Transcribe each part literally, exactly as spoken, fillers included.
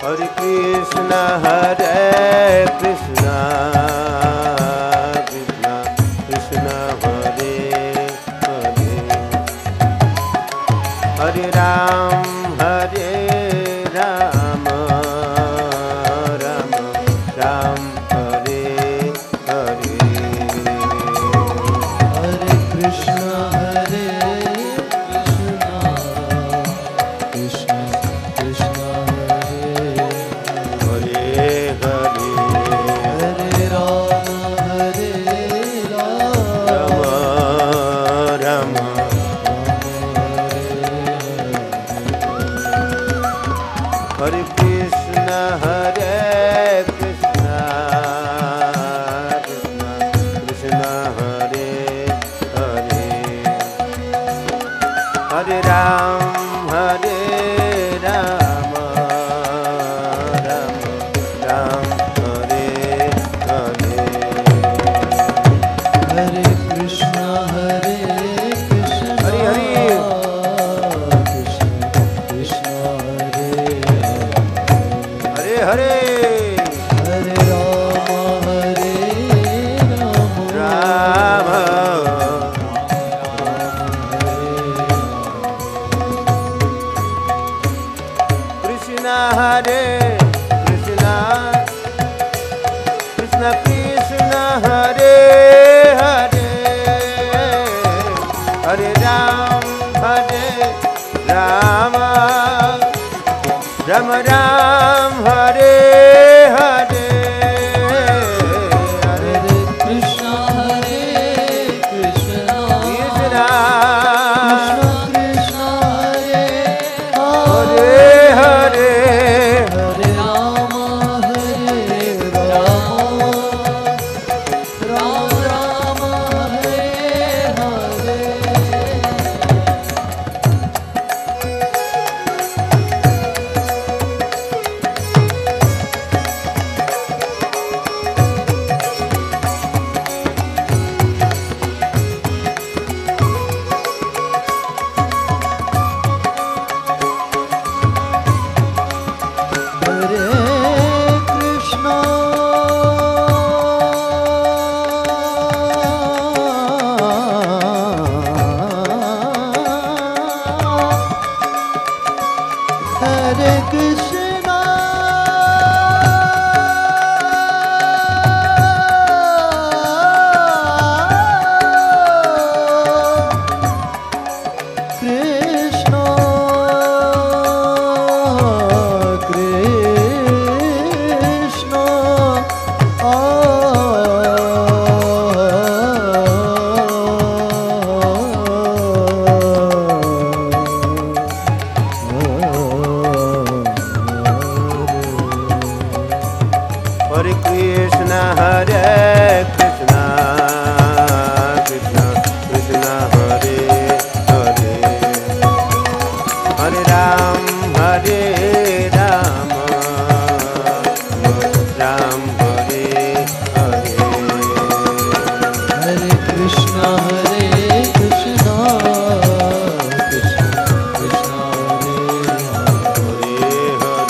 Hare Krishna, Hare Krishna, Krishna Krishna, Hare Hare, Hare Ram, Hare Ram, Ram Ram, Hare Hare, Hare Krishna, Hare Krishna, Krishna Hare Krishna, Hare Krishna, Krishna Krishna, Hare Hare, Hare Ram, Hare Ram, Ram Ram, Hare Hare, Hare Krishna, Hare Krishna, Hare Hare, Hare Hare Rama, Hare Rama, Krishna, Hare Krishna, Krishna Krishna, Hare Hare, Hare Ram, Hare Rama, Ram Ram, Hare Hare, Hare Krishna, Hare Krishna, Krishna Krishna, Hare Hare Hare, Hare Rama, Hare Rama, Rama Rama, Hare Hare. Hare Krishna, Krishna Krishna, Hare Krishna, Hare Krishna, Krishna Krishna, Hare Hare, Hare Ram, Hare Ram, Ram Hare Hare, Hare Krishna, Hare Krishna, Krishna Krishna, Hare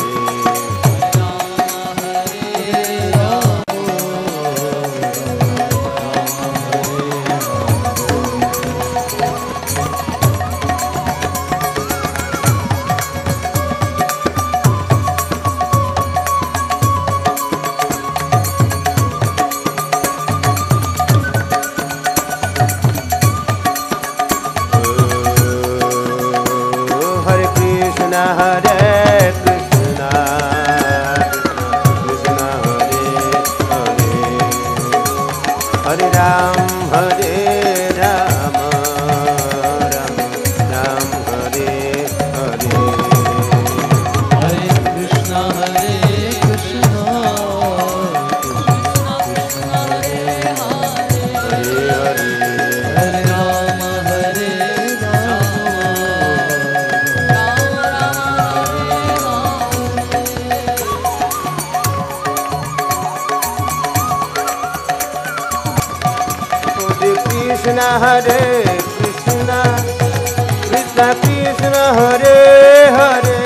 Krishna, Hare Krishna, Krishna Krishna, Hare Hare,